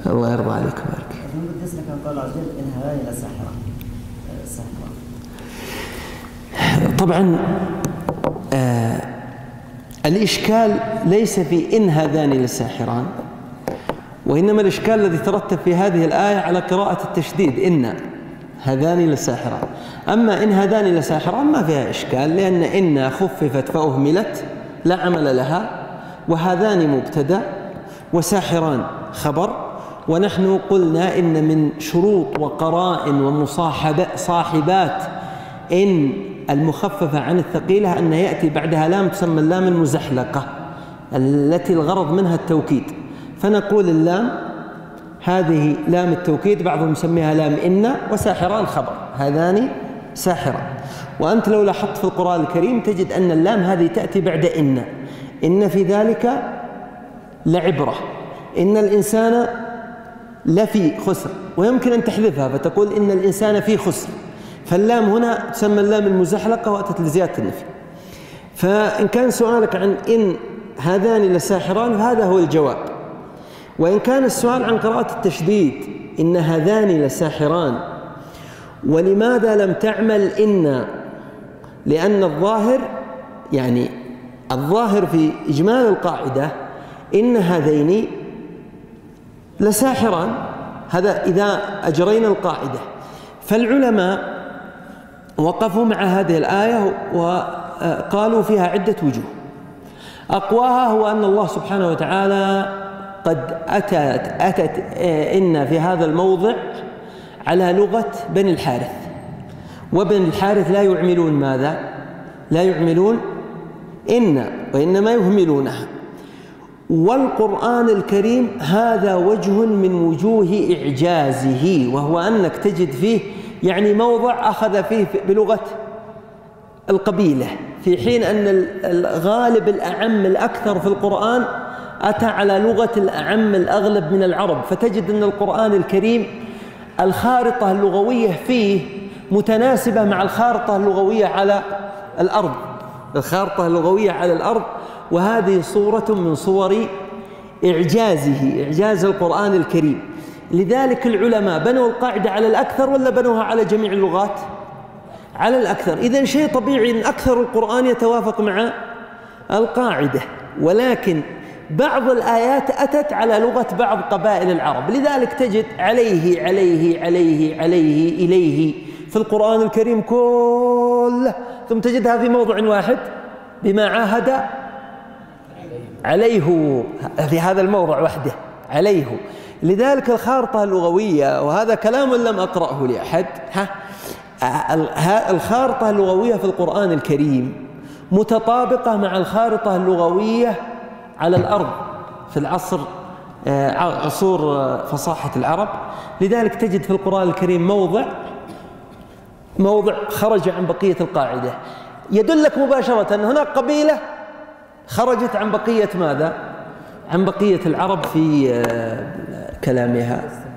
الله يرضى عليك بارك. قدسنا كما قال الله عز وجل إن هذان لساحران. طبعا الإشكال ليس في إن هذان لساحران، وإنما الإشكال الذي ترتب في هذه الآية على قراءة التشديد إن هذان لساحران. أما إن هذان لساحران ما فيها إشكال، لأن إن خففت فأهملت لا عمل لها، وهذان مبتدأ وساحران خبر. ونحن قلنا إن من شروط وقرائن وصاحبات إن المخففة عن الثقيلة أن يأتي بعدها لام تسمى اللام المزحلقة التي الغرض منها التوكيد، فنقول اللام هذه لام التوكيد، بعضهم يسميها لام إن، وساحران خبر، هذان ساحران. وأنت لو لاحظت في القرآن الكريم تجد أن اللام هذه تأتي بعد إن في ذلك لعبرة، إن الإنسان لفي خسر، ويمكن أن تحذفها فتقول إن الإنسان في خسر، فاللام هنا تسمى اللام المزحلقة وأتت لزيادة النفي. فإن كان سؤالك عن إن هذان لساحران فهذا هو الجواب. وإن كان السؤال عن قراءة التشديد إن هذان لساحران ولماذا لم تعمل إن، لأن الظاهر يعني الظاهر في إجمال القاعدة إن هذين لساحران، هذا إذا أجرينا القاعدة. فالعلماء وقفوا مع هذه الآية وقالوا فيها عدة وجوه. أقواها هو أن الله سبحانه وتعالى قد أتت إن في هذا الموضع على لغة بني الحارث، وبني الحارث لا يعملون ماذا؟ لا يعملون إن، وإنما يهملونها. والقرآن الكريم هذا وجه من وجوه إعجازه، وهو أنك تجد فيه يعني موضع أخذ فيه بلغة القبيلة، في حين أن الغالب الأعم الأكثر في القرآن أتى على لغة الأعم الأغلب من العرب. فتجد أن القرآن الكريم الخارطة اللغوية فيه متناسبة مع الخارطة اللغوية على الأرض، الخارطة اللغوية على الأرض، وهذه صورة من صور إعجازه، إعجاز القرآن الكريم. لذلك العلماء بنوا القاعدة على الأكثر ولا بنوها على جميع اللغات؟ على الأكثر. إذن شيء طبيعي أن أكثر القرآن يتوافق مع القاعدة، ولكن بعض الآيات أتت على لغة بعض قبائل العرب، لذلك تجد عليه عليه عليه عليه إليه في القرآن الكريم كله، ثم تجدها في موضع واحد بما عاهد عليه في هذا الموضع وحده عليه. لذلك الخارطة اللغوية، وهذا كلام لم أقرأه لأحد، الخارطة اللغوية في القرآن الكريم متطابقة مع الخارطة اللغوية على الأرض في العصر عصور فصاحة العرب. لذلك تجد في القرآن الكريم موضع خرج عن بقية القاعدة، يدلك مباشرة أن هناك قبيلة خرجت عن بقية ماذا؟ عن بقية العرب في كلامها.